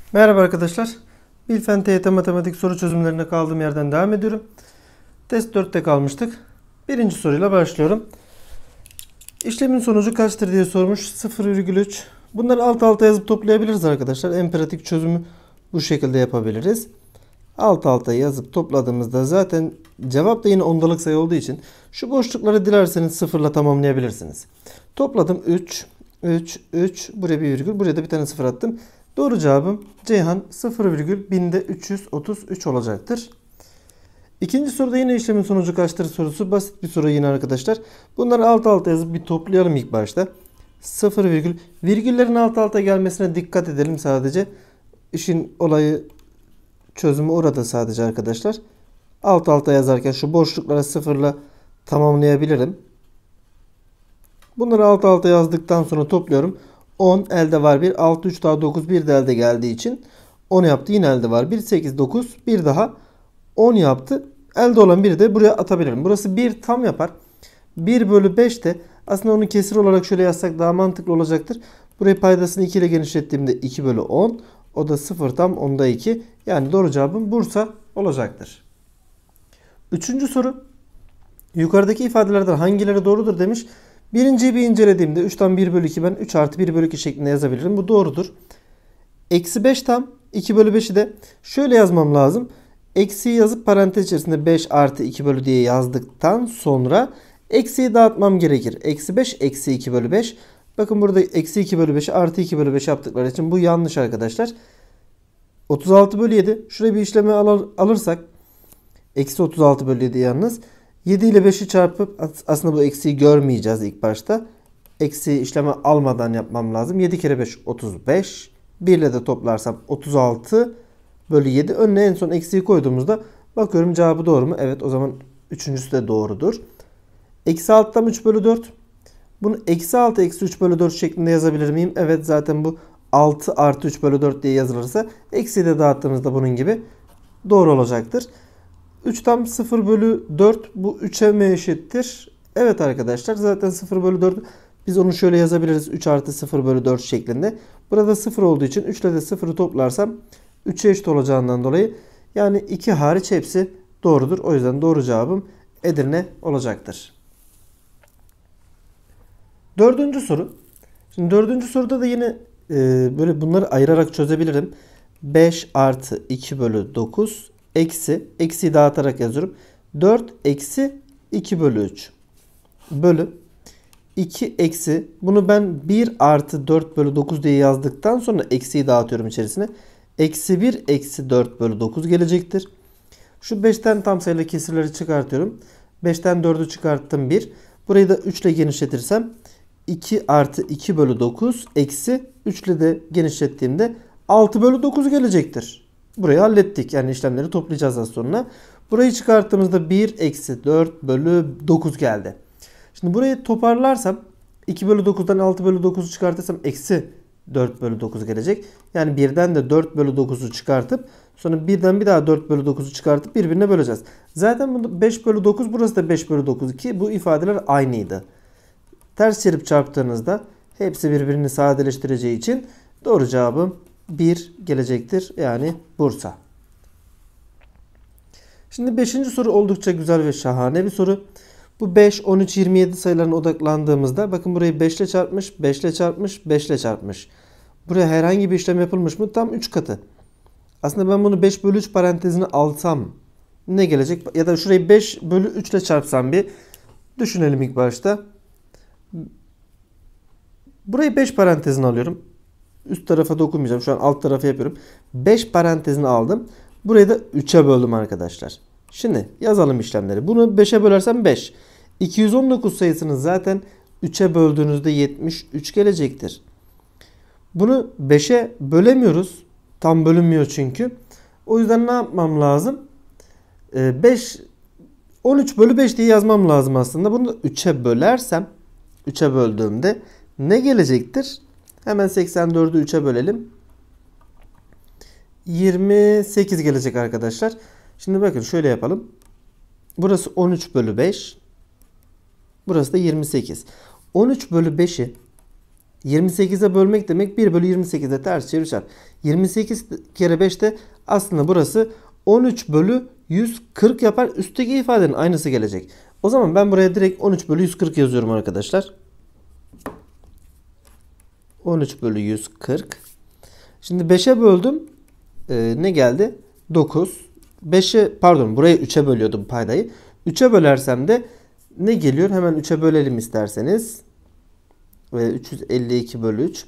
Merhaba arkadaşlar. Bilfen TYT matematik soru çözümlerine kaldığım yerden devam ediyorum. Test 4'te kalmıştık. Birinci soruyla başlıyorum. İşlemin sonucu kaçtır diye sormuş. 0,3. Bunları alt alta yazıp toplayabiliriz arkadaşlar. En pratik çözümü bu şekilde yapabiliriz. Alt alta yazıp topladığımızda zaten cevap da yine ondalık sayı olduğu için şu boşlukları dilerseniz sıfırla tamamlayabilirsiniz. Topladım 3, 3, 3. Buraya bir virgül. Buraya da bir tane sıfır attım. Doğru cevabım Ceyhan 0,1333 olacaktır. İkinci soruda yine işlemin sonucu kaçtır sorusu. Basit bir soru yine arkadaşlar. Bunları alt alta yazıp bir toplayalım ilk başta. 0 virgül. Virgüllerin alt alta gelmesine dikkat edelim sadece. İşin olayı çözümü orada sadece arkadaşlar. Alt alta yazarken şu boşluklara sıfırla tamamlayabilirim. Bunları alt alta yazdıktan sonra topluyorum. 10 elde var 1. 6 3 daha 9 1 de elde geldiği için 10 yaptı. Yine elde var 1. 8 9 bir daha 10 yaptı. Elde olan 1'i de buraya atabilirim. Burası 1 tam yapar. 1 bölü 5 de aslında onu kesir olarak şöyle yazsak daha mantıklı olacaktır. Burayı paydasını 2 ile genişlettiğimde 2 bölü 10. O da 0 tam 10'da 2. Yani doğru cevabım Bursa olacaktır. Üçüncü soru. Yukarıdaki ifadelerden hangileri doğrudur demiş. Birinciyi bir incelediğimde 3'ten 1 bölü 2 ben 3 artı 1 bölü 2 şeklinde yazabilirim. Bu doğrudur. Eksi 5 tam 2 bölü 5'i de şöyle yazmam lazım. Eksiyi yazıp parantez içerisinde 5 artı 2 bölü diye yazdıktan sonra eksiyi dağıtmam gerekir. Eksi 5 eksi 2 bölü 5. Bakın burada eksi 2 bölü 5'i artı 2 bölü 5 yaptıkları için bu yanlış arkadaşlar. 36 bölü 7. Şuraya bir işlemi alırsak. Eksi 36 bölü 7 yalnız. 7 ile 5'i çarpıp aslında bu eksiği görmeyeceğiz ilk başta. Eksi işlemi almadan yapmam lazım. 7 kere 5 35. 1 ile de toplarsam 36 bölü 7. Önüne en son eksiği koyduğumuzda bakıyorum cevabı doğru mu? Evet, o zaman üçüncüsü de doğrudur. Eksi 6'dan 3 bölü 4. Bunu eksi 6 eksi 3 bölü 4 şeklinde yazabilir miyim? Evet, zaten bu 6 artı 3 bölü 4 diye yazılırsa eksiği de dağıttığımızda bunun gibi doğru olacaktır. 3 tam 0 bölü 4 bu 3'e mi eşittir? Evet arkadaşlar, zaten 0 bölü 4 biz onu şöyle yazabiliriz. 3 artı 0 bölü 4 şeklinde. Burada 0 olduğu için 3 ile de 0'ı toplarsam 3'e eşit olacağından dolayı yani 2 hariç hepsi doğrudur. O yüzden doğru cevabım Edirne olacaktır. Dördüncü soru. Şimdi dördüncü soruda da yine böyle bunları ayırarak çözebilirim. 5 artı 2 bölü 9 eksiyi dağıtarak yazıyorum. 4 eksi 2 bölü 3 bölü 2 eksi, bunu ben 1 artı 4 bölü 9 diye yazdıktan sonra eksiyi dağıtıyorum içerisine. Eksi 1 eksi 4 bölü 9 gelecektir. Şu 5'ten tam sayılı kesirleri çıkartıyorum. 5'ten 4'ü çıkarttım 1. Burayı da 3 ile genişletirsem 2 artı 2 bölü 9 eksi 3 ile de genişlettiğimde 6 bölü 9 gelecektir. Burayı hallettik. Yani işlemleri toplayacağız az sonra. Burayı çıkarttığımızda 1 eksi 4 bölü 9 geldi. Şimdi burayı toparlarsam 2 bölü 9'dan 6 bölü 9'u çıkartırsam eksi 4 bölü 9 gelecek. Yani birden de 4 bölü 9'u çıkartıp sonra birden bir daha 4 bölü 9'u çıkartıp birbirine böleceğiz. Zaten bu 5 bölü 9, burası da 5 bölü 9 ki bu ifadeler aynıydı. Ters çevirip çarptığınızda hepsi birbirini sadeleştireceği için doğru cevabım 1 gelecektir. Yani Bursa. Şimdi 5. soru oldukça güzel ve şahane bir soru. Bu 5, 13, 27 sayılarına odaklandığımızda bakın burayı 5 ile çarpmış, 5 ile çarpmış, 5 ile çarpmış. Buraya herhangi bir işlem yapılmış mı? Tam 3 katı. Aslında ben bunu 5 bölü 3 parantezine alsam ne gelecek? Ya da şurayı 5 bölü 3 ile çarpsam bir düşünelim ilk başta. Burayı 5 parantezine alıyorum. Üst tarafa dokunmayacağım. Şu an alt tarafı yapıyorum. 5 parantezine aldım. Burayı da 3'e böldüm arkadaşlar. Şimdi yazalım işlemleri. Bunu 5'e bölersem 5. 219 sayısını zaten 3'e böldüğünüzde 73 gelecektir. Bunu 5'e bölemiyoruz. Tam bölünmüyor çünkü. O yüzden ne yapmam lazım? 13 bölü 5 diye yazmam lazım aslında. Bunu da 3'e bölersem 3'e böldüğümde ne gelecektir? Hemen 84'ü 3'e bölelim. 28 gelecek arkadaşlar. Şimdi bakın şöyle yapalım. Burası 13 bölü 5. Burası da 28. 13 bölü 5'i 28'e bölmek demek 1 bölü 28'e ters çevir çarp. 28 kere 5 de aslında burası 13 bölü 140 yapar. Üstteki ifadenin aynısı gelecek. O zaman ben buraya direkt 13 bölü 140 yazıyorum arkadaşlar. 13 bölü 140. Şimdi 5'e böldüm. Ne geldi? 9. 5'e pardon buraya 3'e bölüyordum paydayı. 3'e bölersem de ne geliyor? Hemen 3'e bölelim isterseniz. Ve 352 bölü 3.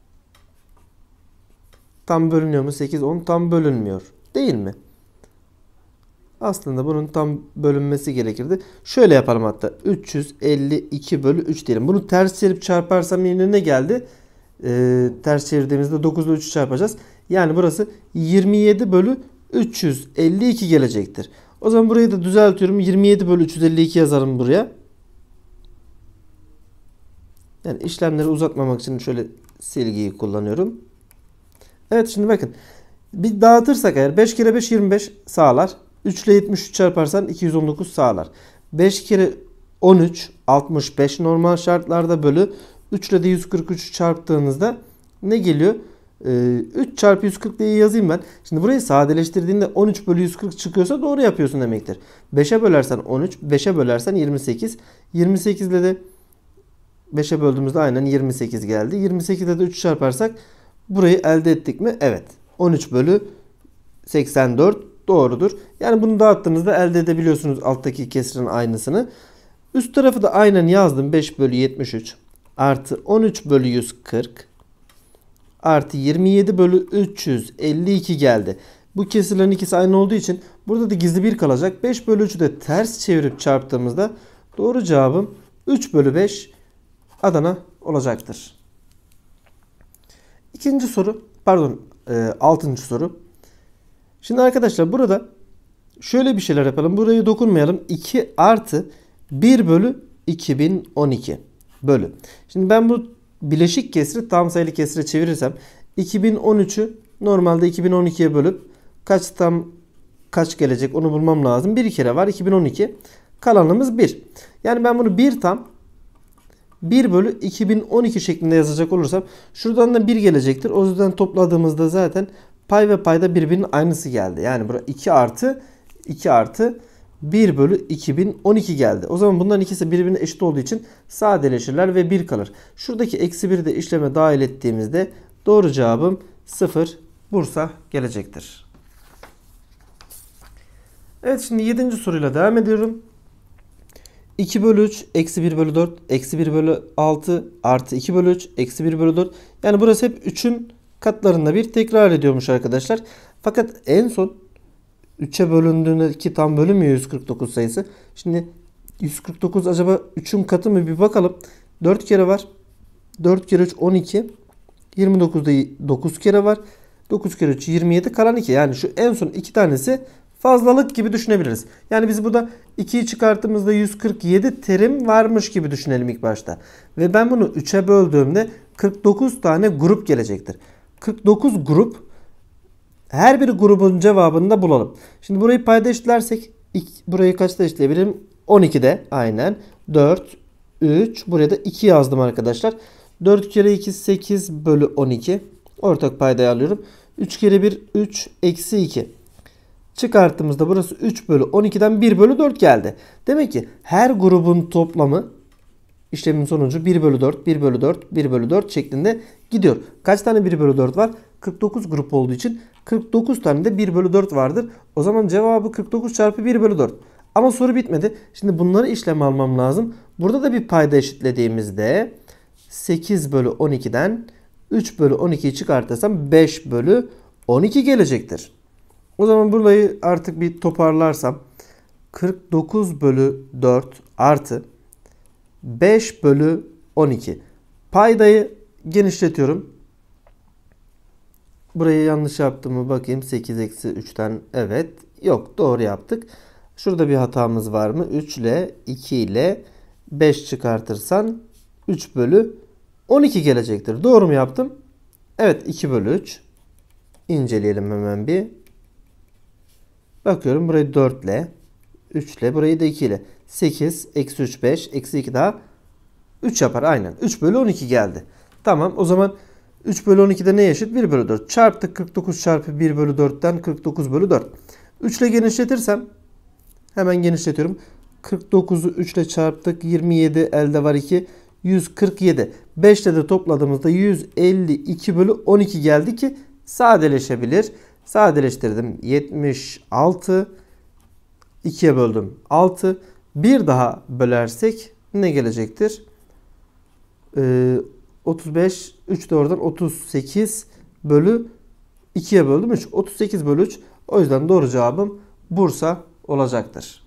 Tam bölünüyor mu? 8, 10 tam bölünmüyor. Değil mi? Aslında bunun tam bölünmesi gerekirdi. Şöyle yapalım hatta. 352 bölü 3 diyelim. Bunu ters çevirip çarparsam yine ne geldi? Ters çevirdiğimizde 9 ile 3'ü çarpacağız. Yani burası 27 bölü 352 gelecektir. O zaman burayı da düzeltiyorum. 27 bölü 352 yazarım buraya. Yani işlemleri uzatmamak için şöyle silgiyi kullanıyorum. Evet şimdi bakın. Bir dağıtırsak eğer 5 kere 5 25 sağlar. 3 ile 73 çarparsan 219 sağlar. 5 kere 13 65 normal şartlarda bölü 3 ile de 143 çarptığınızda ne geliyor? 3 çarpı 140 diye yazayım ben. Şimdi burayı sadeleştirdiğinde 13 bölü 140 çıkıyorsa doğru yapıyorsun demektir. 5'e bölersen 13, 5'e bölersen 28. 28 ile de 5'e böldüğümüzde aynen 28 geldi. 28 ile de 3 çarparsak burayı elde ettik mi? Evet. 13 bölü 84 doğrudur. Yani bunu dağıttığınızda elde edebiliyorsunuz alttaki kesirin aynısını. Üst tarafı da aynen yazdım. 5 bölü 73 artı 13 bölü 140 artı 27 bölü 352 geldi. Bu kesirlerin ikisi aynı olduğu için burada da gizli 1 kalacak. 5 bölü 3'ü de ters çevirip çarptığımızda doğru cevabım 3 bölü 5 Adana olacaktır. İkinci soru, pardon 6. soru. Şimdi arkadaşlar burada şöyle bir şeyler yapalım. Buraya dokunmayalım. 2 artı 1 bölü 2012 bölü. Şimdi ben bu bileşik kesri tam sayılı kesire çevirirsem 2013'ü normalde 2012'ye bölüp kaç gelecek onu bulmam lazım. Bir kere var 2012. Kalanımız 1. Yani ben bunu 1 tam 1 bölü 2012 şeklinde yazacak olursam şuradan da 1 gelecektir. O yüzden topladığımızda zaten pay ve payda birbirinin aynısı geldi. Yani burada 2 artı 1 bölü 2012 geldi. O zaman bunların ikisi birbirine eşit olduğu için sadeleşirler ve 1 kalır. Şuradaki eksi 1'i de işleme dahil ettiğimizde doğru cevabım 0 Bursa gelecektir. Evet şimdi 7. soruyla devam ediyorum. 2 bölü 3 eksi 1 bölü 4 eksi 1 bölü 6 artı 2 bölü 3 eksi 1 bölü 4. Yani burası hep 3'ün katlarında bir tekrar ediyormuş arkadaşlar. Fakat en son 3'e bölündüğündeki tam bölünmüyor 149 sayısı. Şimdi 149 acaba 3'ün katı mı bir bakalım. 4 kere var. 4 kere 3 12. 29'da 9 kere var. 9 kere 3 27 kalan 2. Yani şu en son 2 tanesi fazlalık gibi düşünebiliriz. Yani biz burada 2'yi çıkarttığımızda 147 terim varmış gibi düşünelim ilk başta. Ve ben bunu 3'e böldüğümde 49 tane grup gelecektir. 49 grup, her bir grubun cevabını da bulalım. Şimdi burayı payda eşitlersek burayı kaçta eşitleyebilirim? 12'de aynen. 4, 3 buraya da 2 yazdım arkadaşlar. 4 kere 2 8 bölü 12. Ortak paydayı alıyorum. 3 kere 1 3 eksi 2. Çıkarttığımızda burası 3 bölü 12'den 1 bölü 4 geldi. Demek ki her grubun toplamı işlemin sonucu 1 bölü 4, 1 bölü 4, 1 bölü 4 şeklinde gidiyor. Kaç tane 1 bölü 4 var? 49 grup olduğu için 49 tane de 1 bölü 4 vardır. O zaman cevabı 49 çarpı 1 bölü 4. Ama soru bitmedi. Şimdi bunları işleme almam lazım. Burada da bir payda eşitlediğimizde 8 bölü 12'den 3 bölü 12'yi çıkartırsam 5 bölü 12 gelecektir. O zaman burayı artık bir toparlarsam 49 bölü 4 artı 5 bölü 12. Paydayı genişletiyorum. Burayı yanlış yaptım mı bakayım. 8 eksi 3'ten evet. Yok doğru yaptık. Şurada bir hatamız var mı? 3 ile 2 ile 5 çıkartırsan 3 bölü 12 gelecektir. Doğru mu yaptım? Evet 2 bölü 3. İnceleyelim hemen bir. Bakıyorum burayı 4 ile 3 ile burayı da 2 ile 8 eksi 3 5 eksi 2 daha 3 yapar aynen. 3 bölü 12 geldi. Tamam, o zaman 3 bölü 12'de neye eşit? 1 bölü 4. Çarptık 49 çarpı 1 bölü 4'ten 49 bölü 4. 3 ile genişletirsem hemen genişletiyorum. 49'u 3 ile çarptık. 27 elde var 2. 147. 5 ile de topladığımızda 152 bölü 12 geldi ki sadeleşebilir. Sadeleştirdim. 76. 2'ye böldüm. 6. Bir daha bölersek ne gelecektir? 35. 3 de oradan 38 bölü 2'ye böldüm 3. 38 bölü 3. O yüzden doğru cevabım Bursa olacaktır.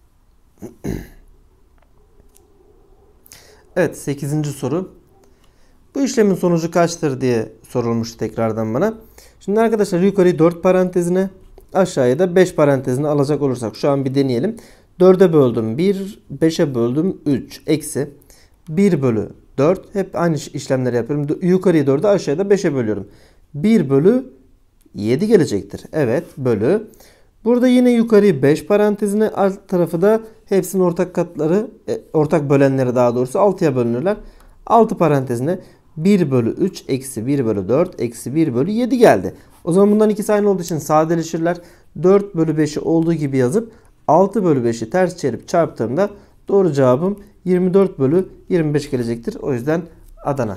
Evet, 8. soru. Bu işlemin sonucu kaçtır diye sorulmuş tekrardan bana. Şimdi arkadaşlar yukarıyı 4 parantezine, aşağıya da 5 parantezine alacak olursak şu an bir deneyelim. 4'e böldüm 1, 5'e böldüm 3, eksi 1 bölü 4. Hep aynı işlemleri yapıyorum. Yukarıyı 4'e, aşağıya da 5'e bölüyorum. 1 bölü 7 gelecektir. Evet, bölü. Burada yine yukarıyı 5 parantezine, alt tarafı da hepsinin ortak katları, ortak bölenleri daha doğrusu 6'ya bölünürler. 6 parantezine 1 bölü 3 eksi 1 bölü 4 eksi 1 bölü 7 geldi. O zaman bundan ikisi aynı olduğu için sadeleşirler. 4 bölü 5'i olduğu gibi yazıp 6 bölü 5'i ters çevirip çarptığımda doğru cevabım 24 bölü 25 gelecektir. O yüzden Adana.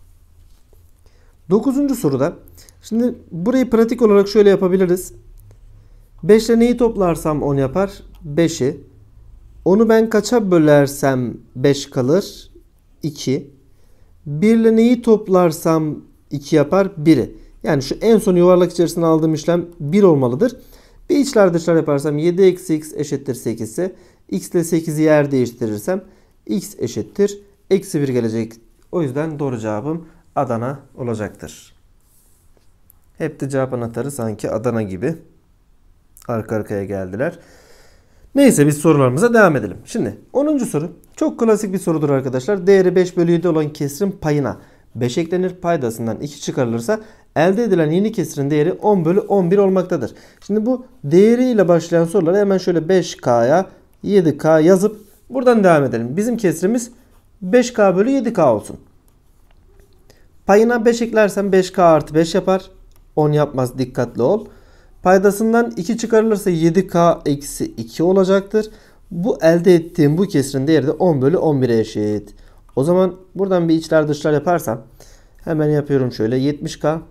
9. soruda şimdi burayı pratik olarak şöyle yapabiliriz. 5 ile neyi toplarsam 10 yapar? 5'i. Onu ben kaça bölersem 5 kalır? 2. 1 ile neyi toplarsam 2 yapar? 1'i. Yani şu en son yuvarlak içerisine aldığım işlem 1 olmalıdır. Bir içler dışlar yaparsam 7 eksi x eşittir 8 ise x ile 8'i yer değiştirirsem x eşittir eksi 1 gelecek. O yüzden doğru cevabım Adana olacaktır. Hep de cevap anahtarı sanki Adana gibi arka arkaya geldiler. Neyse, biz sorularımıza devam edelim. Şimdi 10. soru çok klasik bir sorudur arkadaşlar. Değeri 5 bölü 7 olan kesirin payına 5 eklenir, paydasından 2 çıkarılırsa elde edilen yeni kesirin değeri 10 bölü 11 olmaktadır. Şimdi bu değeriyle başlayan soruları hemen şöyle 5K'ya 7K yazıp buradan devam edelim. Bizim kesrimiz 5K bölü 7K olsun. Payına 5 eklersem 5K artı 5 yapar. 10 yapmaz, dikkatli ol. Paydasından 2 çıkarılırsa 7K eksi 2 olacaktır. Bu elde ettiğim bu kesirin değeri de 10 bölü 11'e eşit. O zaman buradan bir içler dışlar yaparsam hemen yapıyorum şöyle. 70K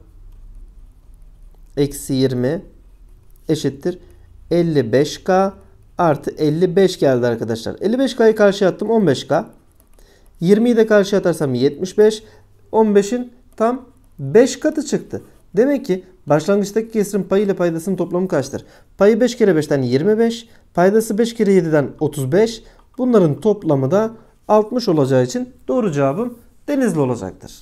eksi 20 eşittir 55K artı 55 geldi arkadaşlar. 55K'yı karşıya attım, 15K. 20'yi de karşıya atarsam 75. 15'in tam 5 katı çıktı. Demek ki başlangıçtaki kesirin payı ile paydasının toplamı kaçtır? Payı 5 kere 5'ten 25. Paydası 5 kere 7'den 35. Bunların toplamı da 60 olacağı için doğru cevabım Denizli olacaktır.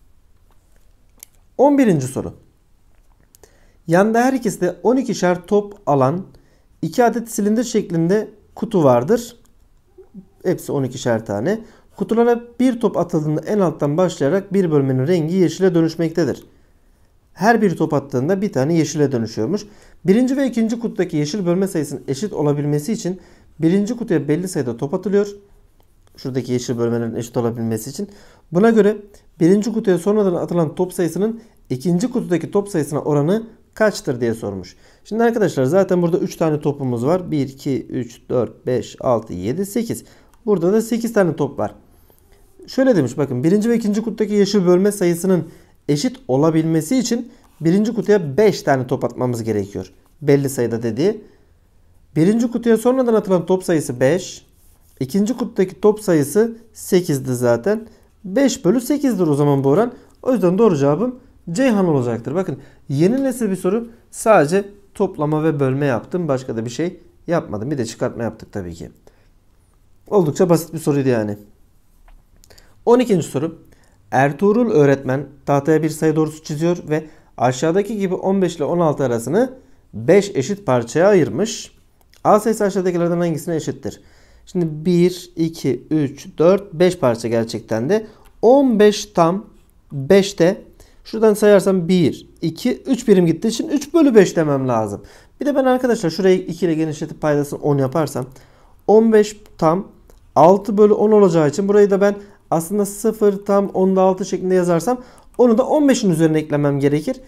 11. soru. Yanda her ikisi de 12'şer top alan 2 adet silindir şeklinde kutu vardır. Hepsi 12'şer tane. Kutulara bir top atıldığında en alttan başlayarak bir bölmenin rengi yeşile dönüşmektedir. Her bir top attığında bir tane yeşile dönüşüyormuş. Birinci ve ikinci kutudaki yeşil bölme sayısının eşit olabilmesi için birinci kutuya belli sayıda top atılıyor. Şuradaki yeşil bölmelerin eşit olabilmesi için. Buna göre birinci kutuya sonradan atılan top sayısının ikinci kutudaki top sayısına oranı kaçtır diye sormuş. Şimdi arkadaşlar zaten burada 3 tane topumuz var. 1, 2, 3, 4, 5, 6, 7, 8. Burada da 8 tane top var. Şöyle demiş, bakın birinci ve ikinci kutudaki yeşil bölme sayısının eşit olabilmesi için birinci kutuya 5 tane top atmamız gerekiyor. Belli sayıda dediği. Birinci kutuya sonradan atılan top sayısı 5. İkinci kutudaki top sayısı 8'di zaten. 5 bölü 8'dir o zaman bu oran. O yüzden doğru cevabım Ceyhan olacaktır. Bakın yeni nesil bir soru. Sadece toplama ve bölme yaptım. Başka da bir şey yapmadım. Bir de çıkartma yaptık tabii ki. Oldukça basit bir soruydu yani. 12. soru. Ertuğrul öğretmen tahtaya bir sayı doğrusu çiziyor ve aşağıdaki gibi 15 ile 16 arasını 5 eşit parçaya ayırmış. A sayısı aşağıdakilerden hangisine eşittir? Şimdi 1, 2, 3, 4, 5 parça gerçekten de. 15 tam 5'te şuradan sayarsam 1, 2, 3 birim gitti. Şimdi 3 bölü 5 demem lazım. Bir de ben arkadaşlar şurayı 2 ile genişletip paydasını 10 yaparsam 15 tam 6 bölü 10 olacağı için burayı da ben Aslında 0 tam 10'da 6 şeklinde yazarsam onu da 15'in üzerine eklemem gerekir.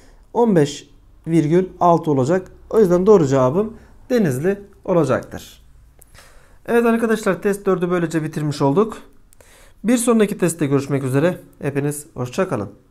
15,6 olacak. O yüzden doğru cevabım Denizli olacaktır. Evet arkadaşlar, test 4'ü böylece bitirmiş olduk. Bir sonraki testte görüşmek üzere. Hepiniz hoşça kalın.